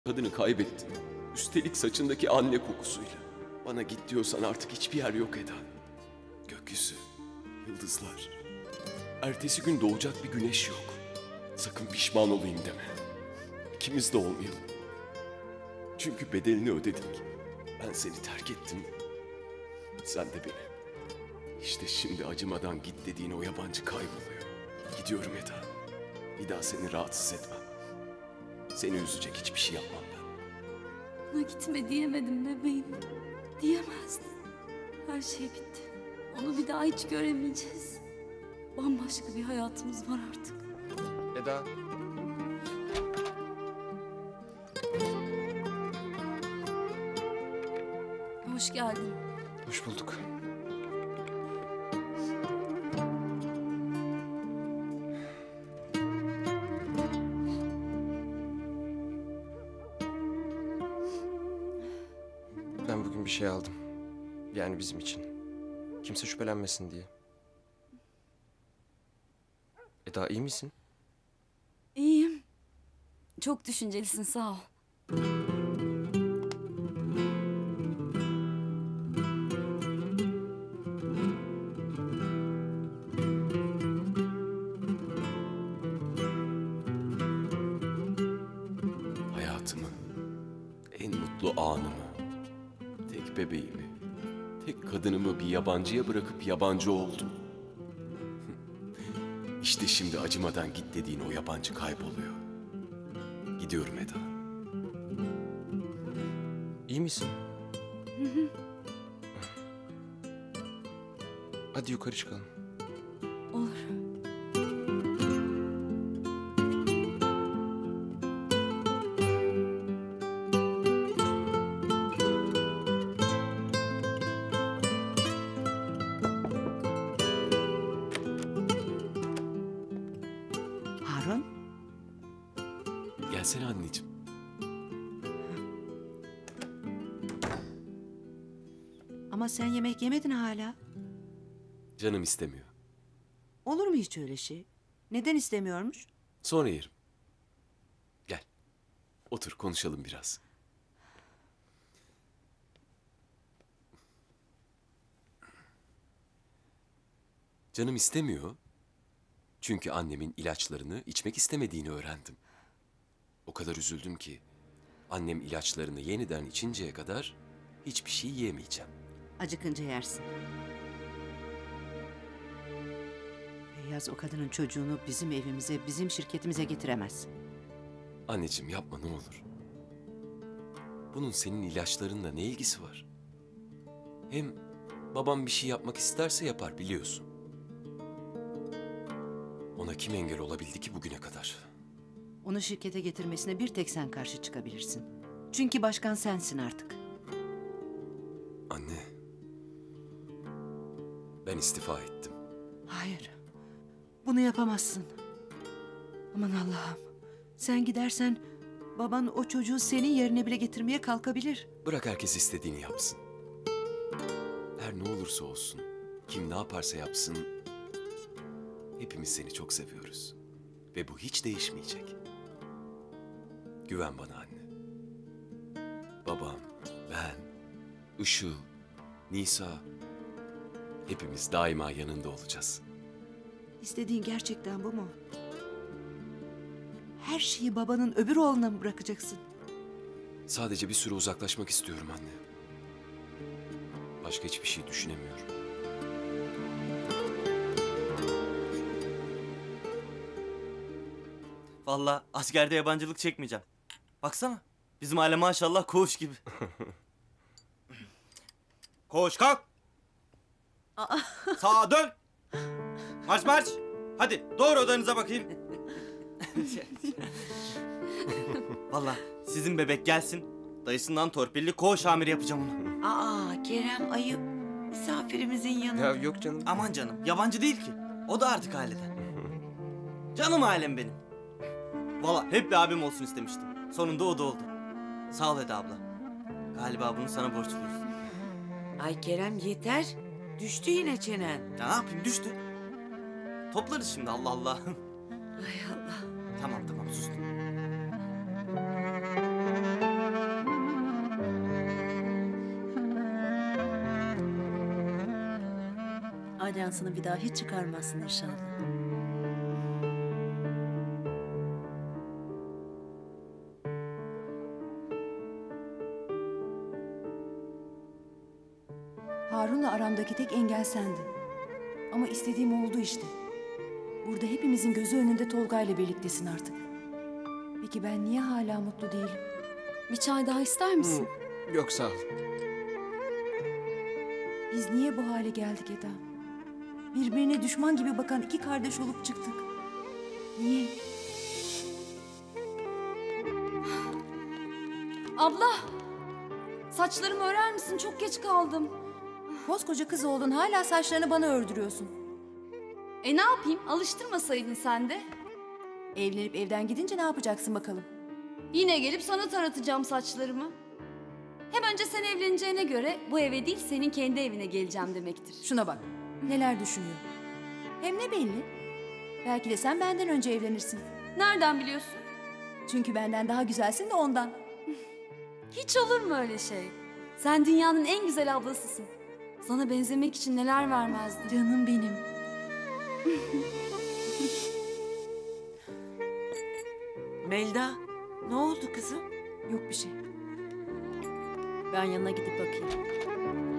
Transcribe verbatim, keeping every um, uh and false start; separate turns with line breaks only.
Kadını kaybettim. Üstelik saçındaki anne kokusuyla. Bana git diyorsan artık hiçbir yer yok Eda. Gökyüzü, yıldızlar. Ertesi gün doğacak bir güneş yok. Sakın pişman olayım deme. İkimiz de olmayalım. Çünkü bedelini ödedik. Ben seni terk ettim. Sen de beni. İşte şimdi acımadan git dediğin o yabancı kayboluyor. Gidiyorum Eda. Bir daha seni rahatsız etmem. Seni üzecek hiçbir şey yapmam ben.
Ona gitme diyemedim bebeğim. Diyemezdim. Her şey bitti. Onu bir daha hiç göremeyeceğiz. Bambaşka bir hayatımız var artık.
Eda.
Hoş geldin.
Hoş bulduk. Ben bugün bir şey aldım. Yani bizim için. Kimse şüphelenmesin diye. Eda iyi misin?
İyiyim. Çok düşüncelisin, sağ ol.
Hayatımı, en mutlu anımı, tek bebeğimi, tek kadınımı bir yabancıya bırakıp yabancı oldum. İşte şimdi acımadan git dediğin o yabancı kayboluyor. Gidiyorum Eda.
İyi misin?
Hı hı.
Hadi yukarı çıkalım.
Olur.
Harun,
Gelsene anneciğim.
ama sen yemek yemedin hala.
Canım istemiyor.
Olur mu hiç öyle şey? Neden istemiyormuş?
Sonra yerim. Gel. Otur konuşalım biraz. Canım istemiyor. Çünkü annemin ilaçlarını içmek istemediğini öğrendim. O kadar üzüldüm ki annem ilaçlarını yeniden içinceye kadar hiçbir şey yiyemeyeceğim.
Acıkınca yersin. Feyyaz o kadının çocuğunu bizim evimize, bizim şirketimize getiremez.
Anneciğim yapma ne olur. Bunun senin ilaçlarınla ne ilgisi var? Hem babam bir şey yapmak isterse yapar biliyorsun. Ona kim engel olabildi ki bugüne kadar?
Onu şirkete getirmesine bir tek sen karşı çıkabilirsin. Çünkü başkan sensin artık.
Anne. Ben istifa ettim.
Hayır. Bunu yapamazsın. Aman Allah'ım. Sen gidersen baban o çocuğu senin yerine bile getirmeye kalkabilir.
Bırak herkes istediğini yapsın. Her ne olursa olsun, kim ne yaparsa yapsın, hepimiz seni çok seviyoruz. Ve bu hiç değişmeyecek. Güven bana anne. Babam, ben, Işıl, Nisa, hepimiz daima yanında olacağız.
İstediğin gerçekten bu mu? Her şeyi babanın öbür oğluna mı bırakacaksın?
Sadece bir süre uzaklaşmak istiyorum anne. Başka hiçbir şey düşünemiyorum.
Vallahi askerde yabancılık çekmeyeceğim. Baksana bizim aile maşallah koğuş gibi. Koğuş kalk. Sağa dön. Marş marş. Hadi doğru odanıza bakayım. Vallahi sizin bebek gelsin. Dayısından torpilli koğuş amiri yapacağım onu.
Aa Kerem ayıp. Misafirimizin yanında.
Ya yok canım.
Aman canım yabancı değil ki. O da artık aileden. Canım ailem benim. Vallahi hep bir abim olsun istemiştim. Sonunda o da oldu. Sağ ol Eda abla. Galiba bunu sana borçluyuz.
Ay Kerem yeter. Düştü yine çenen.
Ya ne yapayım düştü. Toplarız şimdi Allah Allah.
Ay Allah.
Tamam tamam sustum.
alyansını bir daha hiç çıkarmazsın inşallah.
Harun'la aramdaki tek engel sendin. Ama istediğim oldu işte. Burada hepimizin gözü önünde Tolga'yla birliktesin artık. Peki ben niye hala mutlu değilim?
Bir çay daha ister misin?
Hı, yok sağ ol.
Biz niye bu hale geldik Eda? Birbirine düşman gibi bakan iki kardeş olup çıktık. Niye?
Abla! Saçlarımı örer misin? Çok geç kaldım.
Koskoca kız oldun, hala saçlarını bana ördürüyorsun.
E ne yapayım? Alıştırmasaydın sen de.
Evlenip evden gidince ne yapacaksın bakalım?
Yine gelip sana taratacağım saçlarımı. Hem önce sen evleneceğine göre bu eve değil senin kendi evine geleceğim demektir.
Şuna bak, neler düşünüyor. Hem ne belli? Belki de sen benden önce evlenirsin.
Nereden biliyorsun?
Çünkü benden daha güzelsin de ondan.
Hiç olur mu öyle şey? Sen dünyanın en güzel ablasısın. Sana benzemek için neler vermezdim.
Canım benim.
Melda, ne oldu kızım?
Yok bir şey.
Ben yanına gidip bakayım.